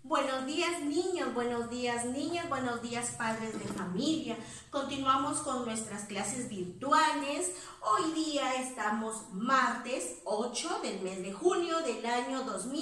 Buenos días niños, buenos días niñas, buenos días padres de familia. Continuamos con nuestras clases virtuales. Hoy día estamos martes 8 del mes de junio del año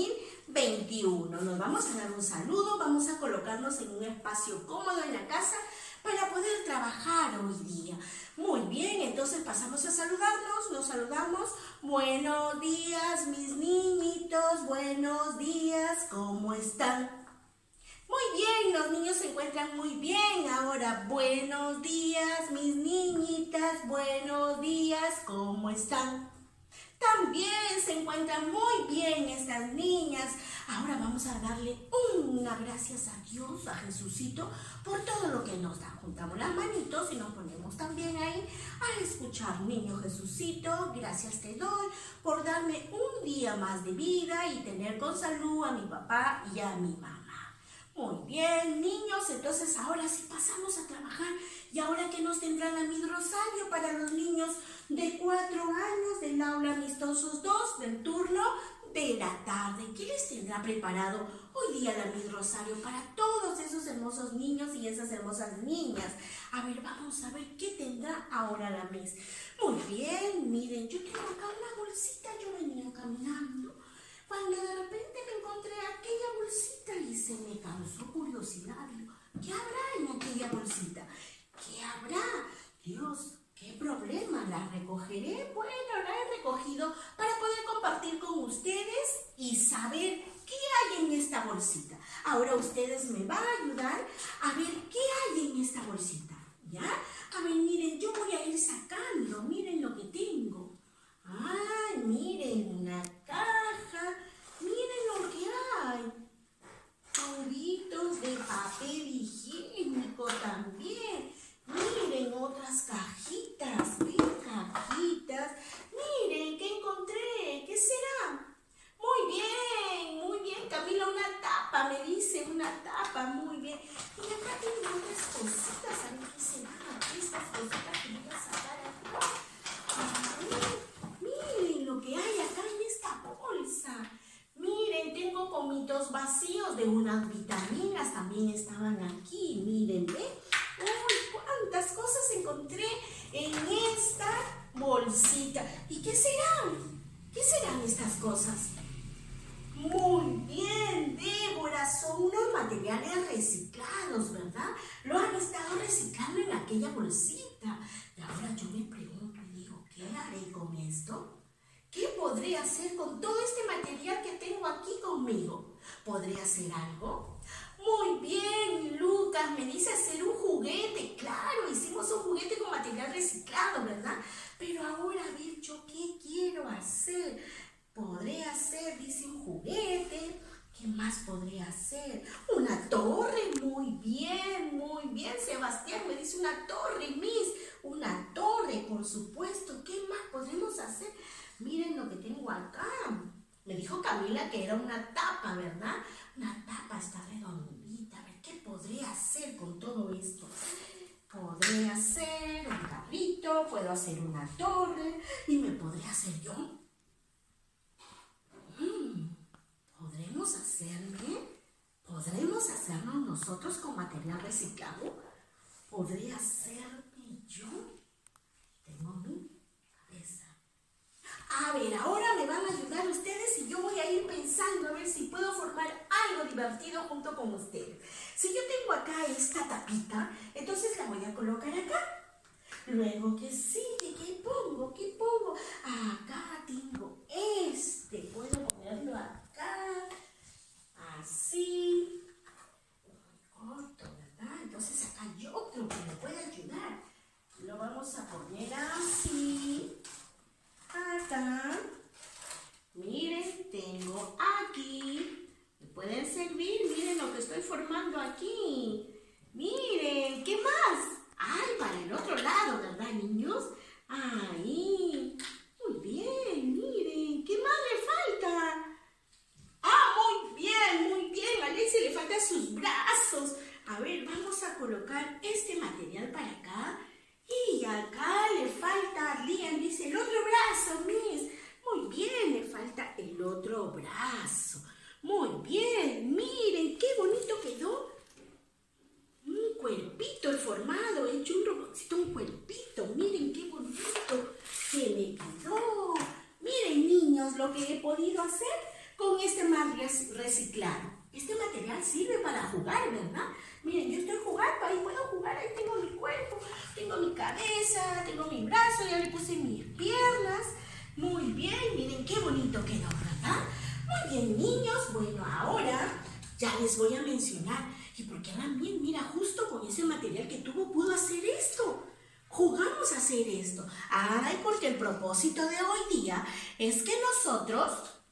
2021. Nos vamos a dar un saludo, vamos a colocarnos en un espacio cómodo en la casa para poder trabajar hoy día. Muy bien, entonces pasamos a saludarnos, nos saludamos. Buenos días mis niñitos, buenos días, ¿cómo están? Muy bien, los niños se encuentran muy bien. Ahora, buenos días mis niñitas, buenos días, ¿cómo están? También se encuentran muy bien estas niñas. Ahora vamos a darle una gracias a Dios, a Jesucito, por todo lo que nos da. Juntamos las manitos y nos ponemos también ahí a escuchar. Niño Jesucito, gracias te doy por darme un día más de vida y tener con salud a mi papá y a mi mamá. Muy bien, niños, entonces ahora sí pasamos a trabajar. Y ahora que nos tendrá la Miss Rosario para los niños de 4 años del aula amistosos 2 del turno de la tarde. ¿Qué les tendrá preparado hoy día la Miss Rosario para todos esos hermosos niños y esas hermosas niñas? A ver, vamos a ver qué tendrá ahora la Miss. Muy bien, miren, yo tengo acá una bolsita, yo venía caminando, cuando de repente me encontré aquella bolsita y se me causó curiosidad. Digo, ¿qué habrá en aquella bolsita? ¿Qué habrá? Dios, ¿qué problema? ¿La recogeré? Bueno, la he recogido para poder compartir con ustedes y saber qué hay en esta bolsita. Ahora ustedes me van a ayudar a ver qué hay en esta bolsita, ¿ya? A ver, miren, yo voy a ir sacando, miren lo que tengo. ¡Ay, miren, una caja! ¡Miren lo que hay! Tubitos de papel higiénico también. Miren, otras cajitas. ¡Ven, cajitas! Miren, ¿qué encontré? ¿Qué será? Muy bien, Camila, una tapa, me dice, una tapa, muy bien. Y acá tengo otras cositas, a ver qué será. Estas cositas que voy a sacar acá. Miren lo que hay acá en esta bolsa. Miren, tengo pomitos vacíos de unas vitaminas, también estaban aquí. Miren, ¿ven? ¡Uy, cuántas cosas encontré en esta bolsita! ¿Y qué serán? ¿Qué serán estas cosas? Muy bien, Débora, son unos materiales reciclados, ¿verdad? Lo han estado reciclando en aquella bolsita. Y ahora yo me pregunto y digo, ¿qué haré con esto? ¿Qué podré hacer con todo este material que tengo aquí conmigo? ¿Podré hacer algo? Muy bien, Lucas, me dice hacer un juguete. Claro, hicimos un juguete con material reciclado, ¿verdad? Pero ahora, a ver, ¿yo qué quiero hacer? Podré hacer, dice, un juguete. ¿Qué más podré hacer? Una torre, muy bien, Sebastián me dice una torre, Miss. Una torre, por supuesto. ¿Qué más podremos hacer? Miren lo que tengo acá. Me dijo Camila que era una tapa, ¿verdad? Una tapa, está redondita. A ver, ¿qué podré hacer con todo esto? Podré hacer un carrito, puedo hacer una torre y me podré hacer yo. ¿Podremos hacernos nosotros con material reciclado? ¿Podré hacerme yo? Tengo mi cabeza. A ver, ahora me van a ayudar ustedes y yo voy a ir pensando a ver si puedo formar algo divertido junto con ustedes. Si yo tengo acá esta tapita, entonces la voy a colocar acá. Luego, ¿qué sigue? ¿Qué pongo? ¿Qué pongo? Acá tengo este. Puedo ponerlo acá. Así. Muy corto, ¿verdad? Entonces acá hay otro que me puede ayudar. Lo vamos a poner así. Acá. Miren, tengo aquí. ¿Me pueden servir? Miren lo que estoy formando aquí. Miren, ¿qué más? ¡Ay, para el otro lado, ¿verdad, niños? ¡Ahí! Muy bien, miren. ¿Qué más le falta? ¡Ah, muy bien! A Alexia le faltan sus brazos. A ver, vamos a colocar este material para acá. Y acá le falta, Lian dice, el otro brazo, Miss. Muy bien, le falta el otro brazo. Muy bien, miren, qué lo que he podido hacer con este material reciclado. Este material sirve para jugar, ¿verdad? Miren, yo estoy jugando, ahí puedo jugar, ahí tengo mi cuerpo, tengo mi cabeza, tengo mi brazo, ya le puse mis piernas. Muy bien, miren qué bonito quedó, ¿verdad? Muy bien, niños. Bueno, ahora ya les voy a mencionar. ¿Y por qué también? Mira, justo con ese material que tuvo pudo hacer esto. Jugamos a hacer esto. Ay, porque el propósito de hoy día es que nosotros,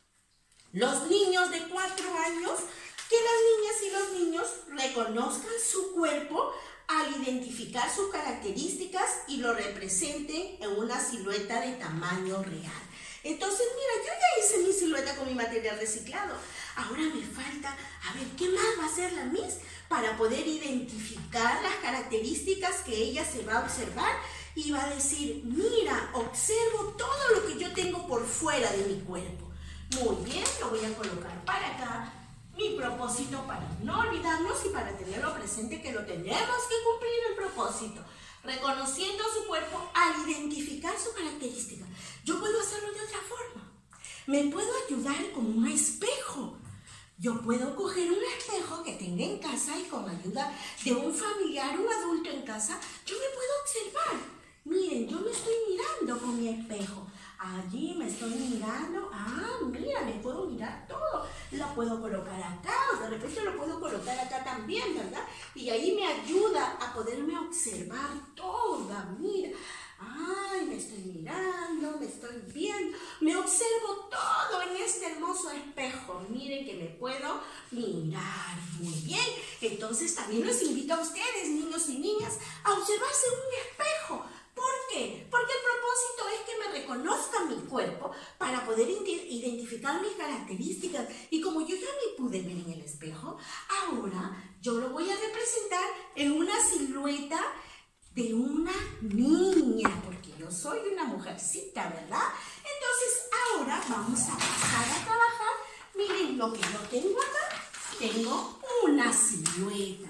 los niños de 4 años, que las niñas y los niños reconozcan su cuerpo al identificar sus características y lo representen en una silueta de tamaño real. Entonces, mira, yo ya hice mi silueta con mi material reciclado. Ahora me falta, a ver, ¿qué más va a hacer la Miss para poder identificar las características que ella se va a observar y va a decir, mira, observo todo lo que yo tengo por fuera de mi cuerpo? Muy bien, lo voy a colocar para acá. Mi propósito para no olvidarnos y para tenerlo presente que lo tenemos que cumplir el propósito. Reconociendo su cuerpo al identificar su característica. Yo puedo hacerlo de otra forma. Me puedo ayudar con un espejo. Yo puedo coger un espejo que tenga en casa y con ayuda de un familiar, un adulto en casa, yo me puedo observar. Miren, yo me estoy mirando con mi espejo. Allí me estoy mirando. Ah, mira, me puedo mirar todo. La puedo colocar acá, o de repente lo puedo colocar acá también, ¿verdad? Y ahí me ayuda a poderme observar toda. Mira, ay, me estoy mirando, me estoy viendo. Me observo todo en este hermoso espejo. Miren que me puedo mirar muy bien. Entonces también los invito a ustedes, niños y niñas, a observarse en un espejo. ¿Por qué? Porque el propósito es que me reconozca mi cuerpo para poder identificar mis características. Y como yo ya me pude ver en el espejo, ahora yo lo voy a representar en una silueta de una niña, porque yo soy una mujercita, ¿verdad? Entonces ahora vamos a pasar a trabajar. Miren lo que yo tengo acá. Tengo una silueta.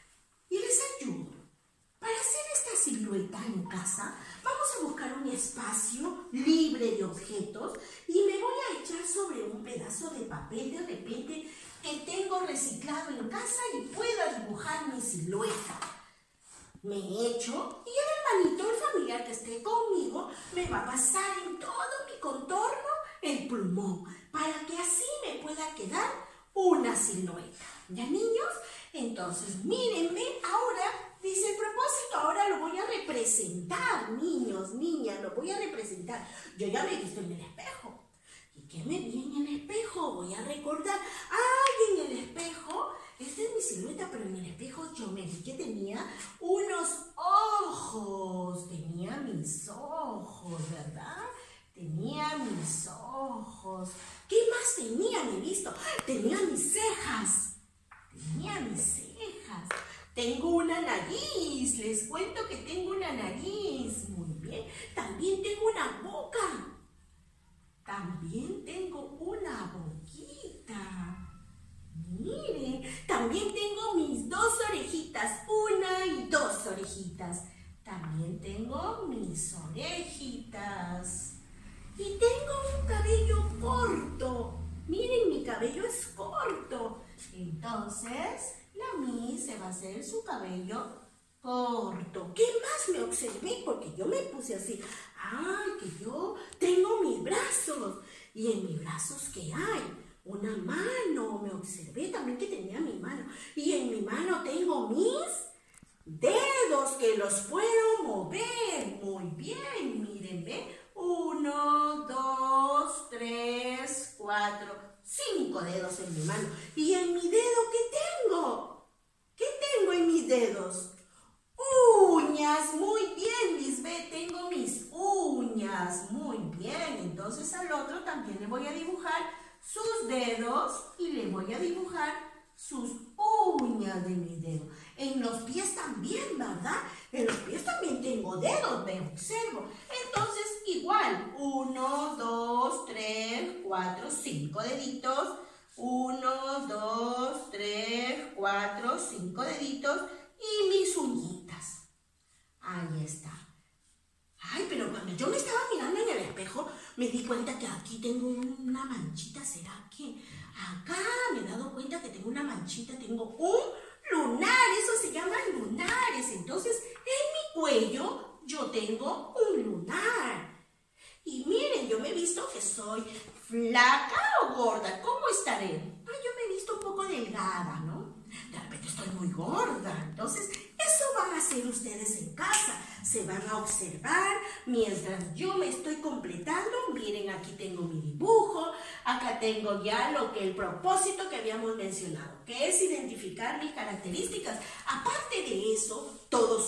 Y les ayudo. Para hacer esta silueta en casa, vamos a buscar un espacio libre de objetos y me voy a echar sobre un pedazo de papel de repente que tengo reciclado en casa y pueda dibujar mi silueta. Me echo y el hermanito, el familiar que esté conmigo, me va a pasar en todo mi contorno el plumón para que así me pueda quedar una silueta. ¿Ya, niños? Entonces, mírenme, ahora dice el propósito, ahora lo voy a representar, niños, niñas, lo voy a representar. Yo ya me he visto en el espejo. ¿Y qué me vi en el espejo? Voy a recordar. ¡Ay, en el espejo! Esta es mi silueta, pero en el espejo yo me vi que tenía unos ojos. Tenía mis ojos, ¿verdad? Tenía mis ojos. ¿Qué más tenía? Me he visto. Tenía mis cejas. Tenía mis cejas. Tengo una nariz. Les cuento que tengo una nariz. Muy bien. También tengo una boca. También tengo una boquita. Miren, también tengo mis 2 orejitas, 1 y 2 orejitas. También tengo mis orejitas. Y tengo un cabello corto. Miren, mi cabello es corto. Entonces, la Miss se va a hacer su cabello corto. ¿Qué más me observé? Porque yo me puse así. ¡Ay, que yo tengo mis brazos! ¿Y en mis brazos qué hay? Una mano, me observé también que tenía mi mano. Y en mi mano tengo mis dedos que los puedo mover. Muy bien, miren, ¿ven? 1, 2, 3, 4, 5 dedos en mi mano. ¿Y en mi dedo qué tengo? ¿Qué tengo en mis dedos? Uñas, muy bien, Lisbeth, tengo mis uñas. Muy bien, entonces al otro también le voy a dibujar sus dedos y le voy a dibujar sus uñas de mis dedos. En los pies también, ¿verdad? En los pies también tengo dedos, me observo. Entonces, igual, 1, 2, 3, 4, 5 deditos. 1, 2, 3, 4, 5 deditos y mis uñitas. Ahí está. Ay, pero cuando yo me estaba mirando en el espejo, me di cuenta que aquí tengo una manchita. ¿Será que acá me he dado cuenta que tengo una manchita? Tengo un lunar, eso se llama lunares. Entonces, en mi cuello yo tengo un lunar. Y miren, yo me he visto que soy flaca o gorda. ¿Cómo estaré? Yo me he visto un poco delgada, ¿no? De repente estoy muy gorda. Entonces, eso van a hacer ustedes en casa. Se van a observar mientras yo me estoy completando. Miren, aquí tengo mi dibujo. Acá tengo ya el propósito que habíamos mencionado, que es identificar mis características. Aparte de eso, todos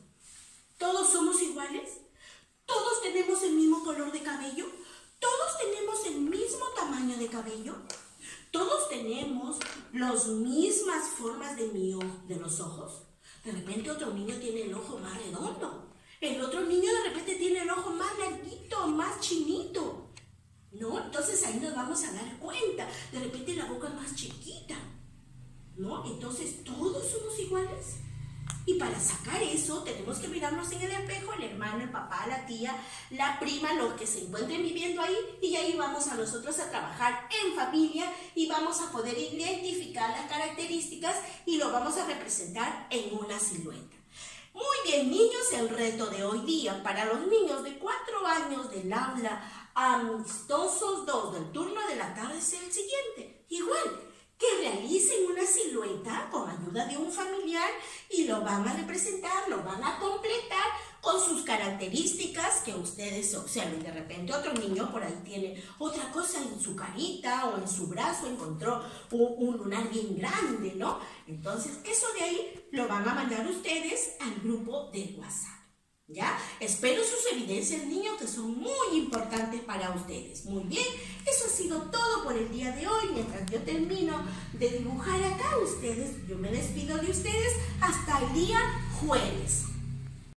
somos iguales. ¿Todos tenemos el mismo color de cabello? ¿Todos tenemos el mismo tamaño de cabello? ¿Todos tenemos las mismas formas de los ojos? De repente otro niño tiene el ojo más redondo. El otro niño de repente tiene el ojo más larguito, más chinito. ¿No? Entonces ahí nos vamos a dar cuenta. De repente la boca es más chiquita. ¿No? Entonces, ¿todos somos iguales? Y para sacar eso, tenemos que mirarnos en el espejo, el hermano, el papá, la tía, la prima, los que se encuentren viviendo ahí, y ahí vamos a nosotros a trabajar en familia y vamos a poder identificar las características y lo vamos a representar en una silueta. Muy bien, niños, el reto de hoy día para los niños de 4 años del aula Amistosos 2 del turno de la tarde es el siguiente. Igual, que realicen una silueta con ayuda de un familiar y lo van a representar, lo van a completar con sus características que ustedes observen. De repente otro niño por ahí tiene otra cosa en su carita o en su brazo, encontró un lunar bien grande, ¿no? Entonces eso de ahí lo van a mandar ustedes al grupo de WhatsApp. ¿Ya? Espero sus evidencias, niños, que son muy importantes para ustedes. Muy bien, eso ha sido todo por el día de hoy. Mientras yo termino de dibujar acá, yo me despido de ustedes hasta el día jueves.